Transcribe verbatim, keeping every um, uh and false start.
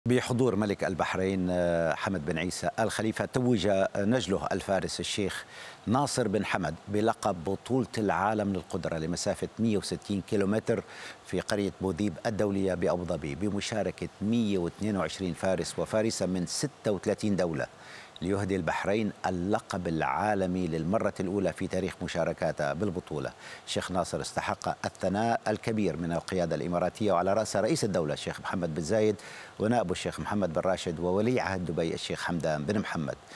بحضور ملك البحرين حمد بن عيسى آل خليفة، توج نجله الفارس الشيخ ناصر بن حمد بلقب بطولة العالم للقدرة لمسافة مئة وستين كيلومتر في قرية بوذيب الدولية بأبو ظبي بمشاركة مئة واثنين وعشرين فارس وفارسة من ستة وثلاثين دولة، ليهدي البحرين اللقب العالمي للمرة الأولى في تاريخ مشاركاتها بالبطولة. الشيخ ناصر استحق الثناء الكبير من القيادة الإماراتية، وعلى رأسها رئيس الدولة الشيخ محمد بن زايد ونائبه الشيخ محمد بن راشد وولي عهد دبي الشيخ حمدان بن محمد.